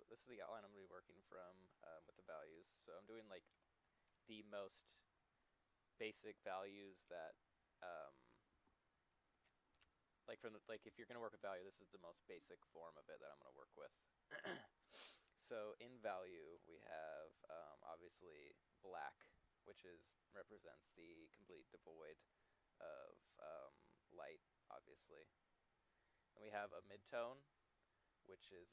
this is the outline I'm going to be working from with the values. So I'm doing like the most basic values that, like if you're going to work with value, this is the most basic form of it that I'm going to work with. So in value, we have obviously black, which represents the complete devoid of light, obviously. And we have a midtone, which is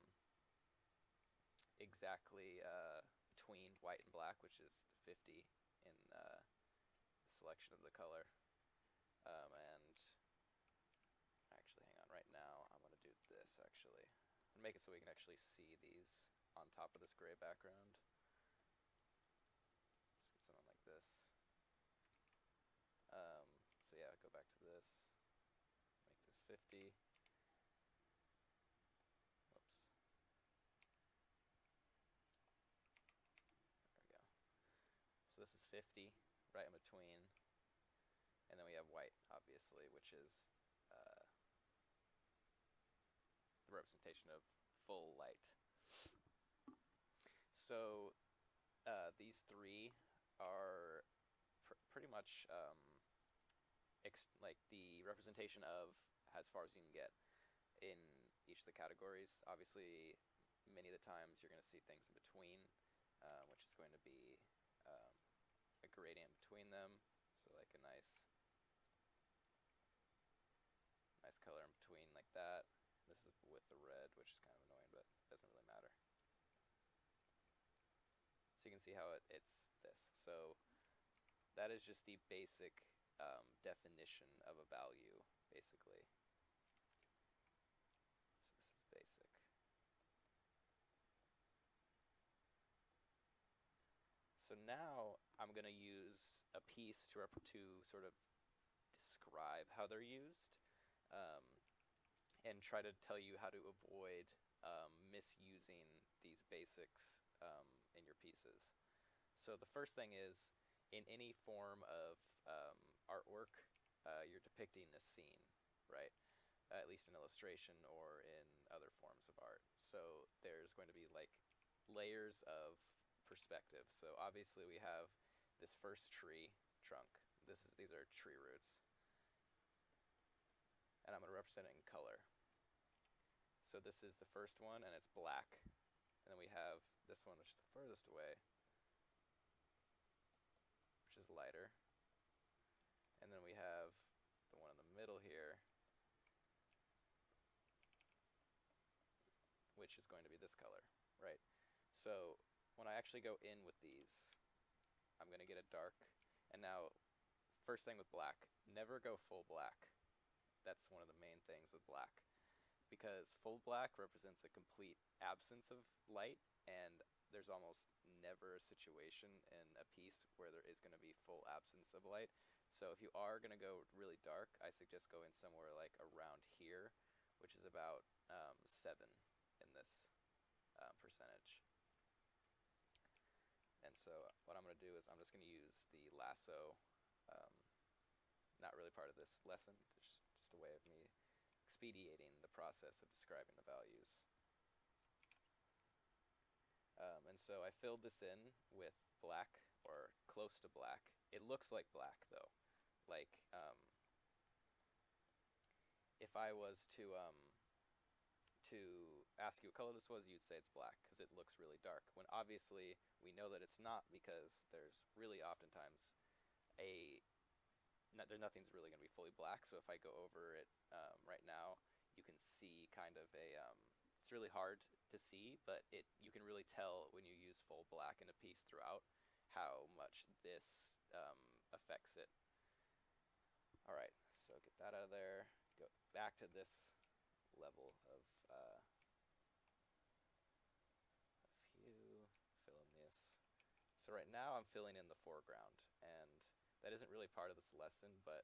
exactly between white and black, which is 50 in the selection of the color. And actually, hang on, right now I'm going to do this actually. And make it so we can actually see these on top of this gray background. Just get something like this. So yeah, go back to this. Make this 50. Whoops. There we go. So this is 50, right in between. And then we have white, obviously, which is the representation of full light. So these three are pretty much like the representation of as far as you can get in each of the categories. Obviously, many of the times you're going to see things in between, which is going to be a gradient between them. So like a nice color in between like that. This is with the red, which is kind of annoying, but it doesn't really matter. So you can see how it's this. So that is just the basic definition of a value, basically. So this is basic. So now I'm going to use a piece to sort of describe how they're used, and try to tell you how to avoid misusing these basics in your pieces. So the first thing is, in any form of artwork, you're depicting a scene, right? At least in illustration or in other forms of art. So there's going to be like layers of perspective. So obviously we have this first tree trunk. These are tree roots. And I'm going to represent it in color. So this is the first one, and it's black. And then we have this one, which is the furthest away, which is lighter. And then we have the one in the middle here, which is going to be this color, right? So when I actually go in with these, I'm going to get a dark. And now, first thing with black, never go full black. That's one of the main things with black, because full black represents a complete absence of light, and there's almost never a situation in a piece where there is going to be full absence of light. So if you are going to go really dark, I suggest going somewhere like around here, which is about 7 in this percentage. And so what I'm going to do is I'm just going to use the lasso, not really part of this lesson, just a way of me expediting the process of describing the values. And so I filled this in with black, or close to black. It looks like black though. Like if I was to ask you what color this was, you'd say it's black because it looks really dark. When obviously we know that it's not, because there's really oftentimes nothing's really going to be fully black. So if I go over it right now, you can see kind of it's really hard to see, but you can really tell when you use full black in a piece throughout how much this affects it. Alright, so get that out of there. Go back to this level of hue, fill in this. So right now I'm filling in the foreground, and that isn't really part of this lesson, but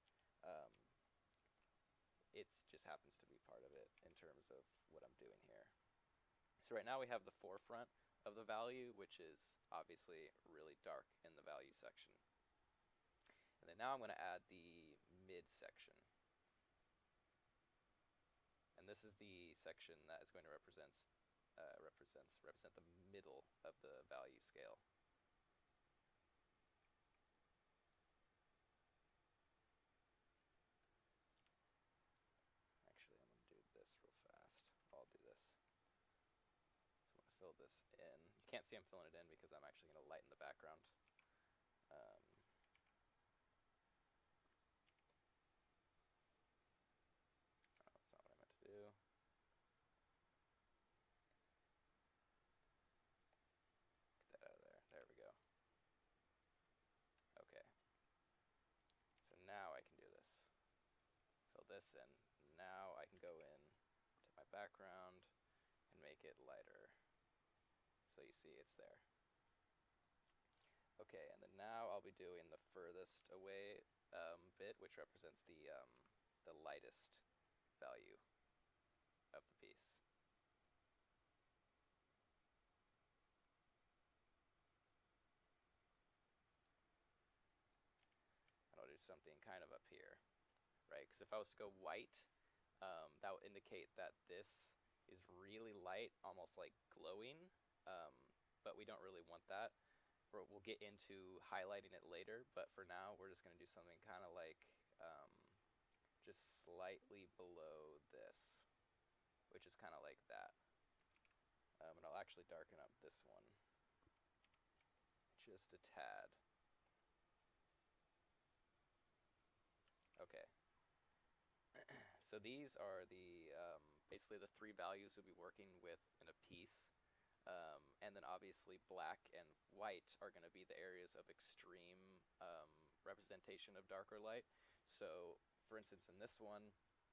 it just happens to be part of it in terms of what I'm doing here. So right now we have the forefront of the value, which is obviously really dark in the value section. And then now I'm going to add the mid section. And this is the section that is going to represent represent the middle of the value scale. Actually, I'm going to do this real fast. I'll do this. So I'm going to fill this in. You can't see I'm filling it in because I'm actually going to lighten the background. That's not what I meant to do. Get that out of there. There we go. Okay. So now I can do this. Fill this in. Now I can go in to my background and make it lighter. So you see it's there. Okay, and then now I'll be doing the furthest away bit, which represents the lightest value of the piece. And I'll do something kind of up here, right? Because if I was to go white, that will indicate that this is really light, almost like glowing, but we don't really want that. We'll get into highlighting it later, but for now we're just going to do something kind of like just slightly below this, which is kind of like that. And I'll actually darken up this one just a tad. Okay. So these are the basically the three values we'll be working with in a piece. And then obviously black and white are going to be the areas of extreme representation of dark or light. So for instance, in this one,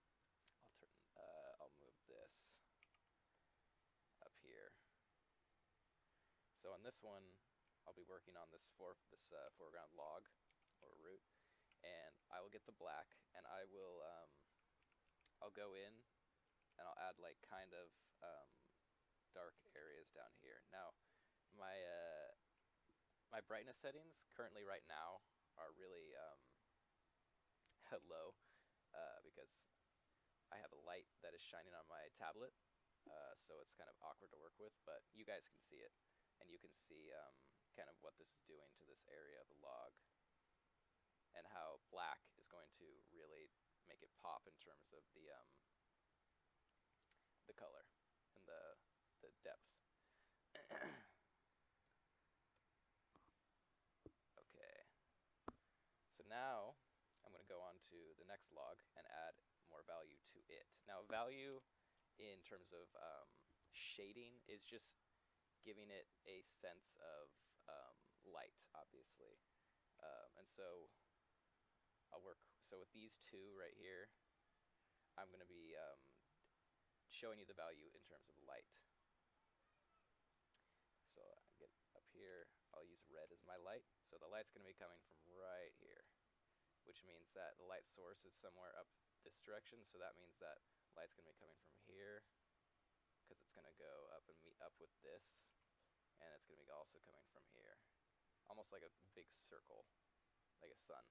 I'll move this up here. So on this one, I'll be working on this foreground log or root, and I will get the black, and I will I'll go in and I'll add like kind of dark areas down here. Now, my brightness settings currently right now are really low because I have a light that is shining on my tablet, so it's kind of awkward to work with, but you guys can see it, and you can see kind of what this is doing to this area of the log, and how black is going to really make it pop in terms of the color and the depth. Okay, so now I'm going to go on to the next log and add more value to it. Now, value in terms of shading is just giving it a sense of light, obviously. And so I'll work, so with these two right here, I'm going to be showing you the value in terms of light. So I get up here, I'll use red as my light. So the light's going to be coming from right here, which means that the light source is somewhere up this direction. So that means that light's going to be coming from here, because it's going to go up and meet up with this, and it's going to be also coming from here, almost like a big circle, like a sun.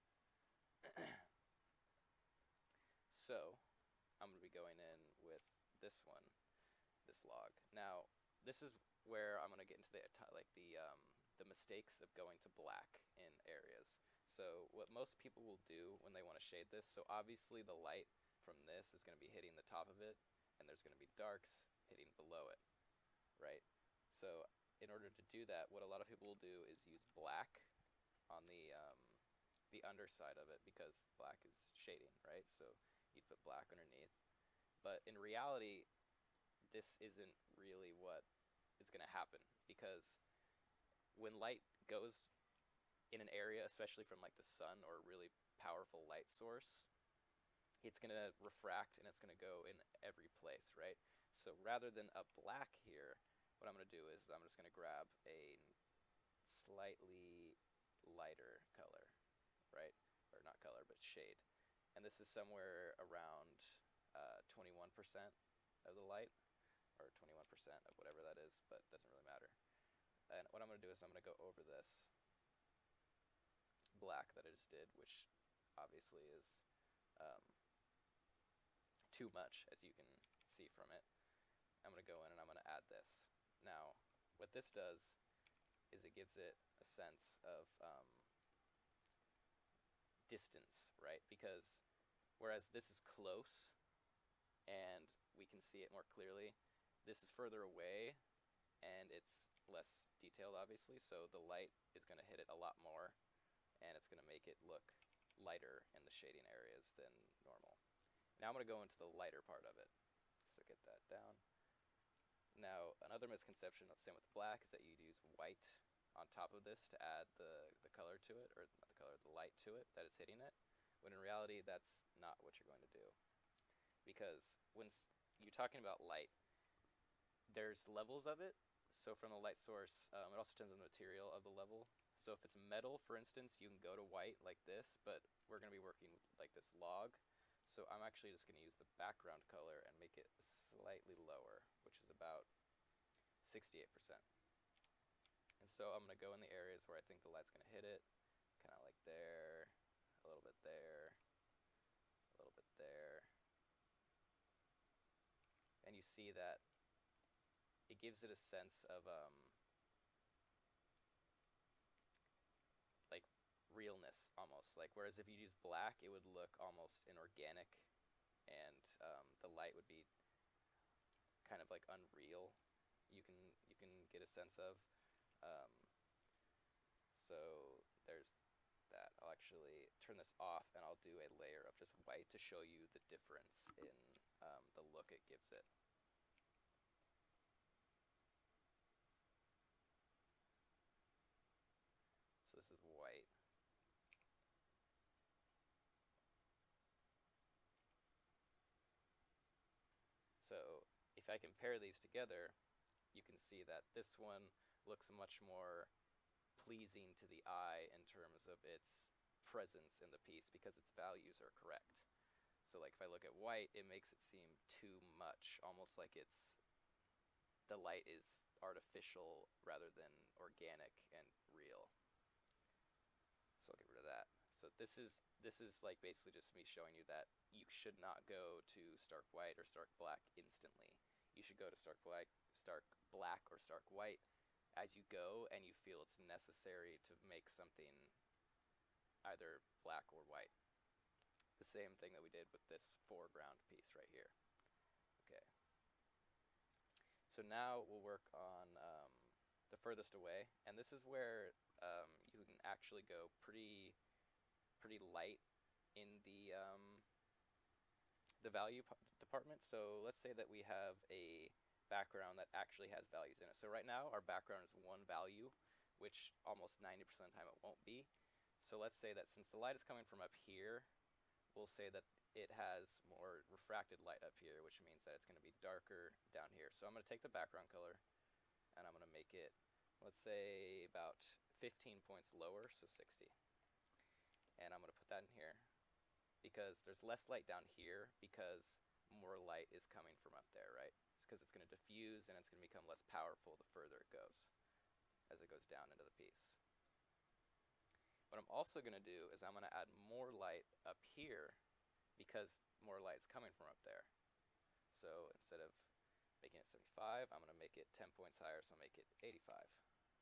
So I'm going to be going in with this one, this log. Now, this is where I'm going to get into the mistakes of going to black in areas. So what most people will do when they want to shade this, so obviously the light from this is going to be hitting the top of it, and there's going to be darks hitting below it, right? So in order to do that, what a lot of people will do is use black on the underside of it, because black is shading, right? So you'd put black underneath. But in reality, this isn't really what is going to happen, because when light goes in an area, especially from like the sun or a really powerful light source, it's going to refract and it's going to go in every place, right? So rather than a black here, what I'm going to do is I'm just going to grab a slightly lighter color, right? Or not color, but shade. And this is somewhere around 21% of the light, or 21% of whatever that is, but it doesn't really matter. And what I'm going to do is I'm going to go over this black that I just did, which obviously is too much, as you can see from it. I'm going to go in and I'm going to add this. Now, what this does is it gives it a sense of distance, right? Because whereas this is close and we can see it more clearly, this is further away and it's less detailed, obviously, so the light is going to hit it a lot more and it's going to make it look lighter in the shading areas than normal. Now I'm going to go into the lighter part of it. So get that down. Now, another misconception, same with black, is that you'd use white on top of this to add the color to it, or not the color, the light to it that is hitting it, when in reality that's not what you're going to do. Because when you're talking about light, there's levels of it. So from the light source, it also depends on the material of the level. So if it's metal, for instance, you can go to white like this, but we're going to be working with like this log. So I'm actually just going to use the background color and make it slightly lower, which is about 68%. And so I'm going to go in the areas where I think the light's going to hit it, kind of like there, a little bit there, a little bit there. And you see that it gives it a sense of like realness almost. Like whereas if you use black, it would look almost inorganic, and the light would be kind of like unreal. You can get a sense of. So there's that. I'll actually turn this off and I'll do a layer of just white to show you the difference in the look it gives it. So this is white. So if I compare these together, you can see that this one looks much more pleasing to the eye in terms of its presence in the piece because its values are correct. So like if I look at white, it makes it seem too much, almost like the light is artificial rather than organic and real. So I'll get rid of that. So this is like basically just me showing you that you should not go to stark white or stark black instantly. You should go to stark black, or stark white as you go, and you feel it's necessary to make something either black or white. The same thing that we did with this foreground piece right here. Okay. So now we'll work on the furthest away, and this is where you can actually go pretty light in the value department. So let's say that we have a background that actually has values in it. So right now our background is one value, which almost 90% of the time it won't be. So let's say that since the light is coming from up here, we'll say that it has more refracted light up here, which means that it's going to be darker down here. So I'm going to take the background color and I'm going to make it, let's say, about 15 points lower, so 60. And I'm going to put that in here because there's less light down here because more light is coming from up there, right? It's because it's going to diffuse and it's going to become less powerful the further it goes as it goes down into the piece. What I'm also going to do is I'm going to add more light up here because more light is coming from up there. So instead of making it 75, I'm going to make it 10 points higher, so I'll make it 85. And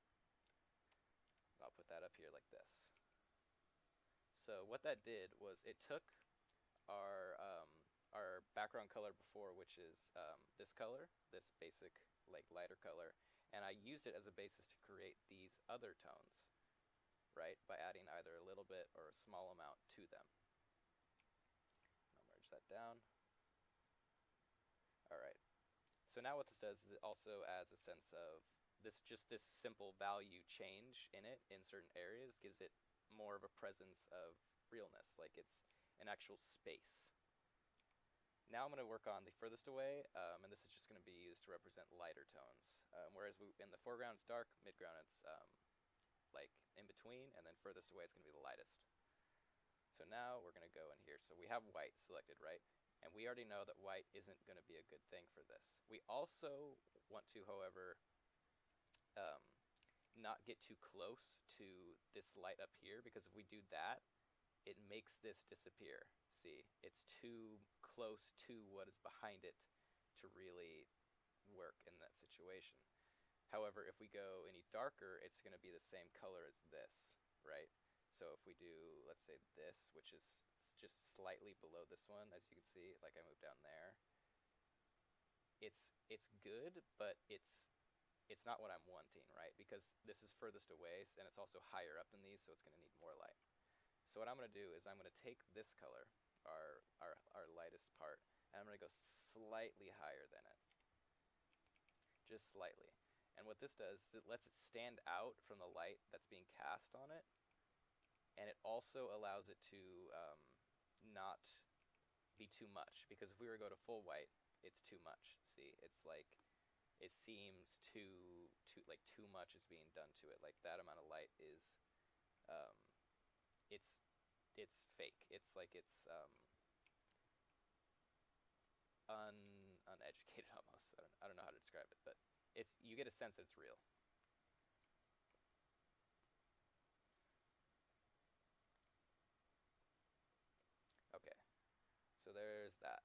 I'll put that up here like this. So what that did was it took our background color before, which is this color, this basic like lighter color, and I used it as a basis to create these other tones, right, by adding either a little bit or a small amount to them. I'll merge that down. Alright, so now what this does is it also adds a sense of this simple value change in it in certain areas gives it more of a presence of realness, like it's an actual space. Now I'm going to work on the furthest away, and this is just going to be used to represent lighter tones. Whereas in the foreground it's dark, midground it's like in between, and then furthest away it's going to be the lightest. So now we're going to go in here. So we have white selected, right? And we already know that white isn't going to be a good thing for this. We also want to, however, not get too close to this light up here, because if we do that, it makes this disappear. See, it's too close to what is behind it to really work in that situation. However, if we go any darker, it's going to be the same color as this, right? So if we do, let's say this, which is just slightly below this one, as you can see, like I moved down there, it's good, but it's not what I'm wanting, right? Because this is furthest away, and it's also higher up than these, so it's going to need more light. So what I'm going to do is I'm going to take this color, our lightest part, and I'm going to go slightly higher than it. Just slightly. And what this does is it lets it stand out from the light that's being cast on it, and it also allows it to not be too much, because if we were to go to full white, it's too much. See, it's like it seems too much is being done to it. Like that amount of light is it's fake. It's like it's uneducated almost. I don't know how to describe it, but you get a sense that it's real. Okay, so there's that.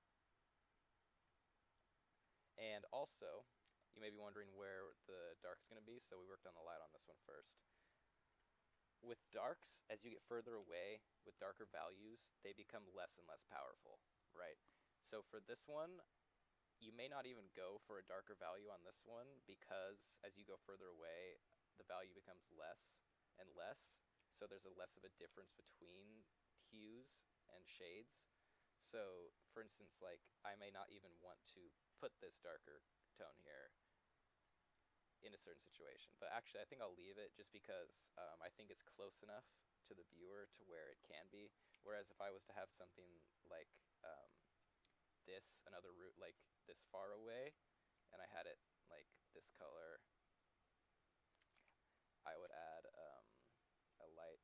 And also, you may be wondering where the dark's going to be, so we worked on the light on this one first. With darks, as you get further away, with darker values, they become less and less powerful, right? So for this one, you may not even go for a darker value on this one, because as you go further away, the value becomes less and less, so there's a less of a difference between hues and shades. So for instance, like I may not even want to put this darker tone here in a certain situation, but actually I think I'll leave it just because I think it's close enough to the viewer to where it can be. Whereas if I was to have something like this, another route like this far away, and I had it like this color, I would add a light,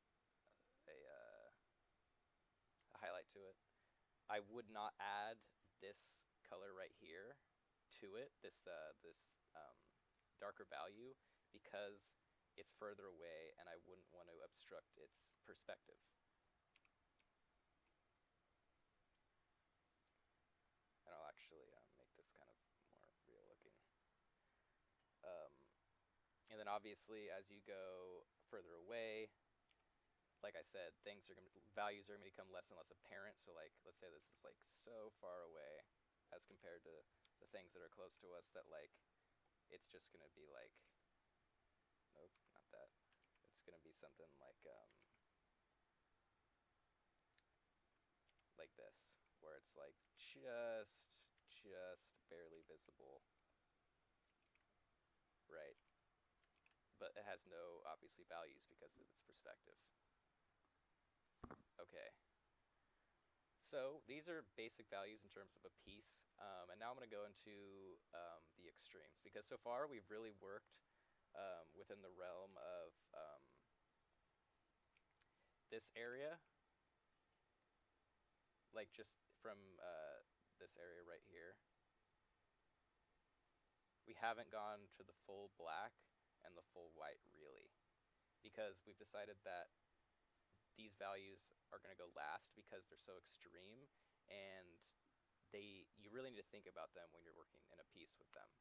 a highlight to it. I would not add this color right here to it, this darker value, because it's further away and I wouldn't want to obstruct its perspective. And I'll actually make this kind of more real looking. And then obviously as you go further away, like I said, values are going to become less and less apparent. So like, let's say this is like so far away as compared to the things that are close to us that like, it's just going to be like, nope, not that. It's going to be something like this, where it's like just barely visible, right? But it has no, obviously, values because of its perspective. Okay. So these are basic values in terms of a piece, and now I'm going to go into the extremes, because so far we've really worked within the realm of this area, like just from this area right here. We haven't gone to the full black and the full white really, because we've decided that these values are going to go last because they're so extreme, and you really need to think about them when you're working in a piece with them.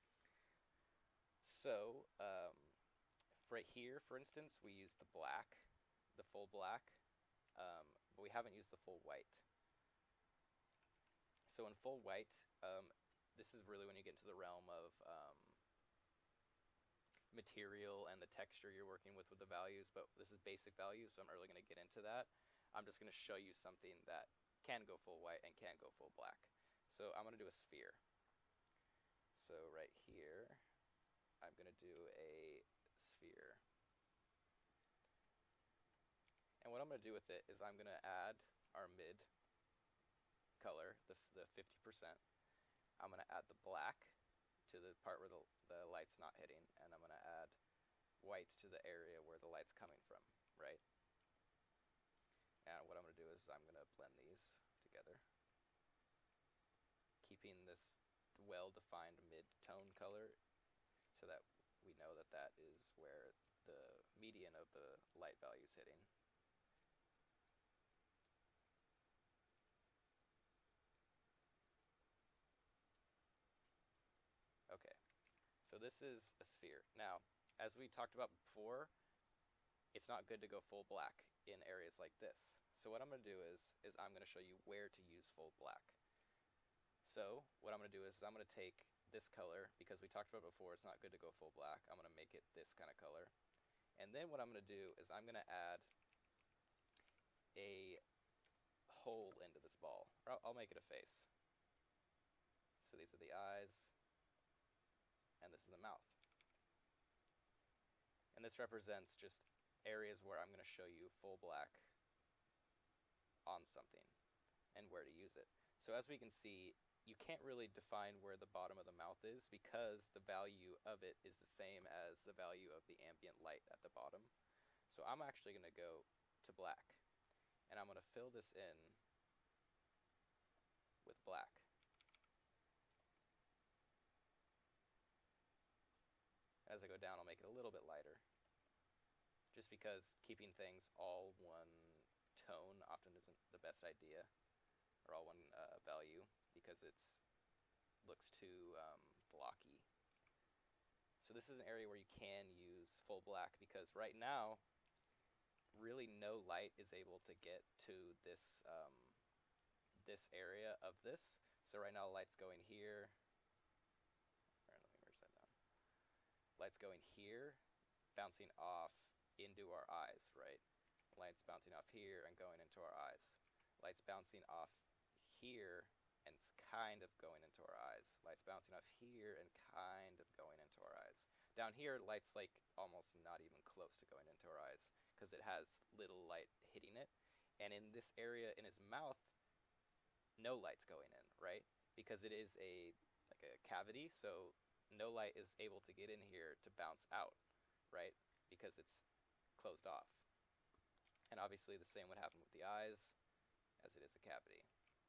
So right here, for instance, we use the black, the full black, but we haven't used the full white. So in full white, this is really when you get into the realm of material and the texture you're working with the values, but this is basic values, so I'm not really going to get into that. I'm just going to show you something that can go full white and can go full black. So I'm going to do a sphere. So right here, I'm going to do a sphere. And what I'm going to do with it is I'm going to add our mid color, the 50%. I'm going to add the black to the part where the light's not hitting, and I'm going to add white to the area where the light's coming from, right? And what I'm going to do is I'm going to blend these together, keeping this well-defined mid-tone color so that we know that that is where the median of the light value is hitting. this is a sphere. Now, as we talked about before, it's not good to go full black in areas like this. So what I'm going to do is I'm going to show you where to use full black. So what I'm going to do is I'm going to take this color, because we talked about before it's not good to go full black. I'm going to make it this kind of color. And then what I'm going to do is I'm going to add a hole into this ball. Or I'll make it a face. So these are the eyes, and this is the mouth. And this represents just areas where I'm going to show you full black on something and where to use it. So as we can see, you can't really define where the bottom of the mouth is because the value of it is the same as the value of the ambient light at the bottom. So I'm actually going to go to black, and I'm going to fill this in with black. As I go down, I'll make it a little bit lighter, just because keeping things all one tone often isn't the best idea, or all one value, because it's looks too blocky. So this is an area where you can use full black, because right now really no light is able to get to this this area of this. So right now light's going here. All right, let me merge that down. Light's going here, bouncing off into our eyes, right? Light's bouncing off here and going into our eyes. Light's bouncing off here and it's kind of going into our eyes. Light's bouncing off here and kind of going into our eyes. Down here, light's like almost not even close to going into our eyes because it has little light hitting it. And in this area in his mouth, no light's going in, right? Because it is like a cavity, so no light is able to get in here to bounce out, right? Because it's closed off. And obviously the same would happen with the eyes, as it is a cavity.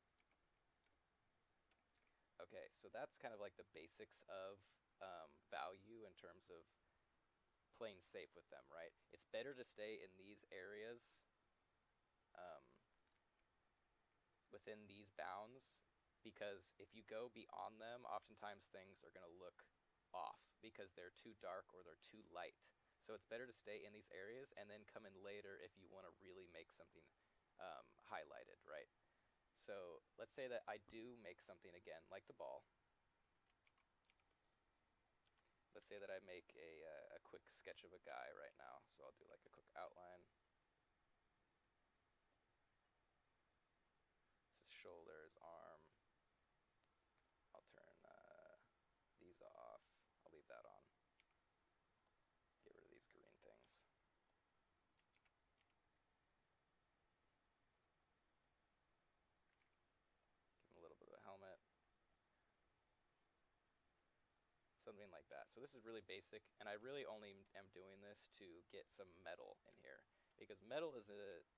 Okay, so that's kind of like the basics of value in terms of playing safe with them, right? It's better to stay in these areas within these bounds, because if you go beyond them, oftentimes things are going to look off because they're too dark or they're too light. So it's better to stay in these areas and then come in later if you want to really make something highlighted, right? So let's say that I do make something again, like the ball. Let's say that I make a quick sketch of a guy right now. So I'll do like a quick outline. This is shoulder, his arm. I'll turn these off. I'll leave that on. Get rid of these green things. Give him a little bit of a helmet. Something like that. So this is really basic, and I really only am doing this to get some metal in here, because metal is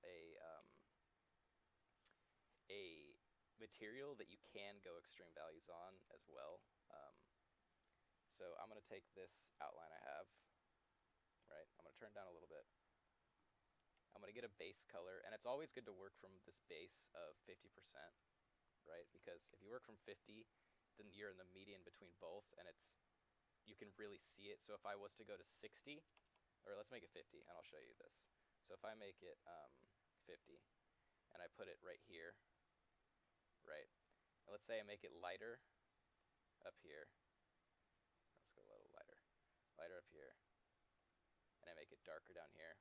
a material that you can go extreme values on as well. So I'm going to take this outline I have, right? I'm going to turn it down a little bit. I'm going to get a base color, and it's always good to work from this base of 50%, right? Because if you work from 50, then you're in the median between both, and you can really see it. So if I was to go to 60, or let's make it 50, and I'll show you this. So if I make it 50, and I put it right here, right? And let's say I make it lighter up here. Let's go a little lighter. Lighter up here. And I make it darker down here.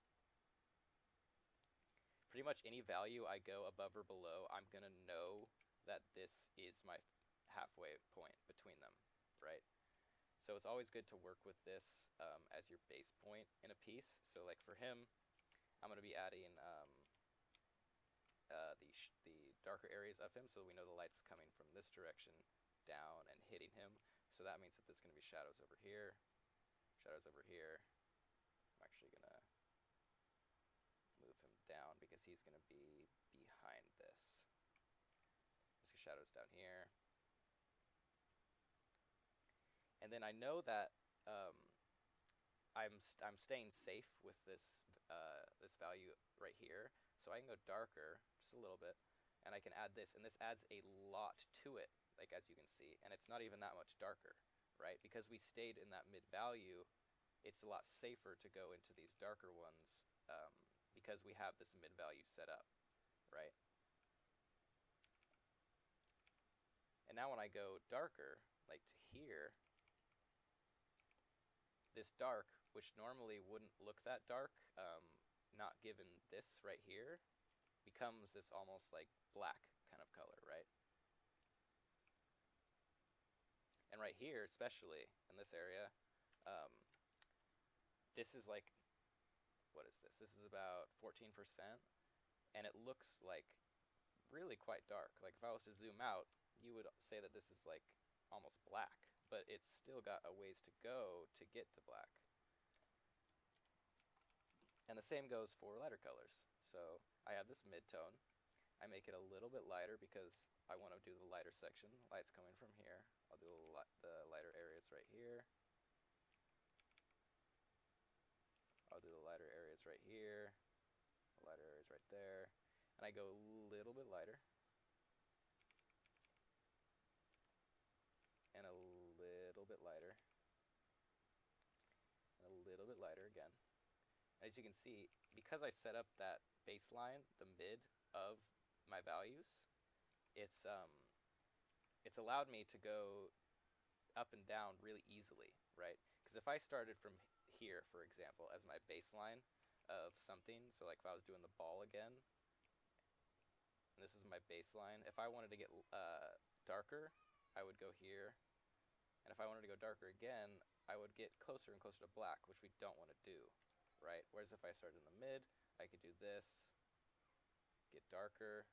Pretty much any value I go above or below, I'm going to know that this is my halfway point between them, right? So it's always good to work with this as your base point in a piece. So like for him, I'm going to be adding the darker areas of him, so we know the light's coming from this direction down and hitting him. So that means that there's going to be shadows over here, shadows over here. I'm actually going to move him down because he's going to be behind this. Just shadows down here. And then I know that I'm staying safe with this this value right here, so I can go darker just a little bit, and I can add this, and this adds a lot to it, like as you can see, and it's not even that much darker, right? Because we stayed in that mid value, it's a lot safer to go into these darker ones because we have this mid value set up, right? And now when I go darker, like to here, this dark, which normally wouldn't look that dark, not given this right here, becomes this almost like black kind of color, right? And right here, especially in this area, this is like, what is this? This is about 14%, and it looks like really quite dark. Like if I was to zoom out, you would say that this is like almost black, but it's still got a ways to go to get to black. And the same goes for lighter colors. So I have this mid-tone. I make it a little bit lighter because I want to do the lighter section. Light's coming from here. I'll do the lighter areas right here. I'll do the lighter areas right here, the lighter areas right there, and I go a little bit lighter, and a little bit lighter, and a little bit lighter again. As you can see, because I set up that baseline, the mid of my values, it's allowed me to go up and down really easily, right? Because if I started from here, for example, as my baseline of something, so like if I was doing the ball again, and this is my baseline, if I wanted to get darker, I would go here, and if I wanted to go darker again, I would get closer and closer to black, which we don't want to do, right? Whereas if I started in the mid, I could do this, get darker,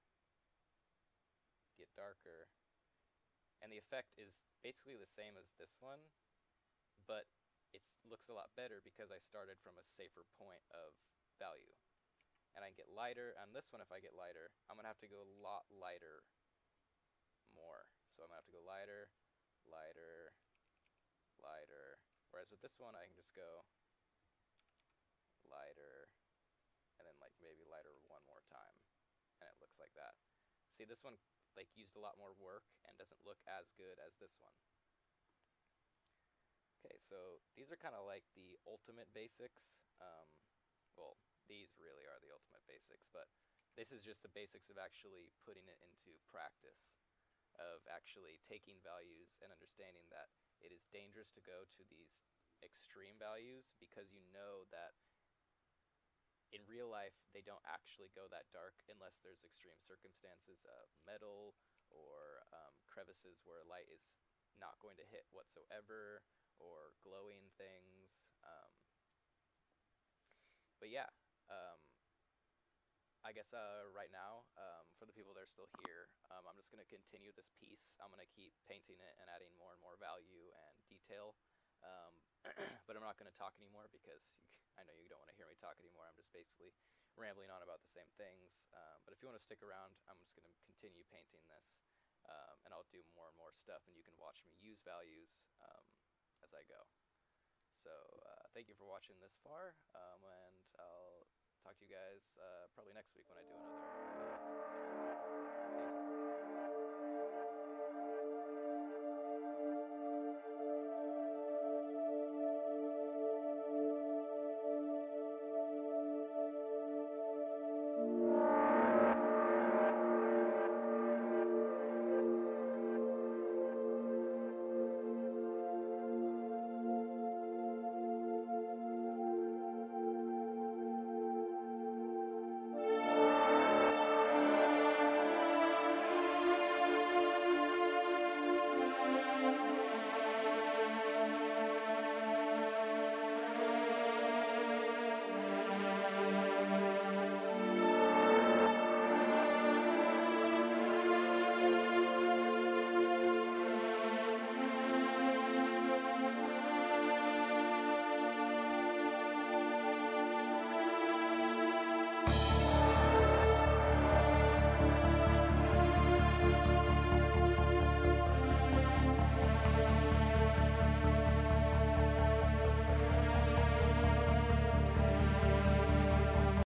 and the effect is basically the same as this one, but it looks a lot better because I started from a safer point of value. And I can get lighter. On this one, if I get lighter, I'm going to have to go a lot lighter more. So I'm going to have to go lighter, lighter, lighter. Whereas with this one, I can just go lighter, and then like maybe lighter one more time. And it looks like that. See, this one like used a lot more work and doesn't look as good as this one. Okay, so these are kind of like the ultimate basics. Well, these really are the ultimate basics, but this is just the basics of actually putting it into practice, of actually taking values and understanding that it is dangerous to go to these extreme values because you know that in real life they don't actually go that dark unless there's extreme circumstances of metal or crevices where light is not going to hit whatsoever, or glowing things. But yeah, I guess right now, for the people that are still here, I'm just going to continue this piece. I'm going to keep painting it and adding more and more value and detail. But I'm not going to talk anymore because I know you don't want to hear me talk anymore. I'm just basically rambling on about the same things. But if you want to stick around, I'm just going to continue painting this. And I'll do more and more stuff, and you can watch me use values as I go. So thank you for watching this far, and I'll talk to you guys probably next week when I do another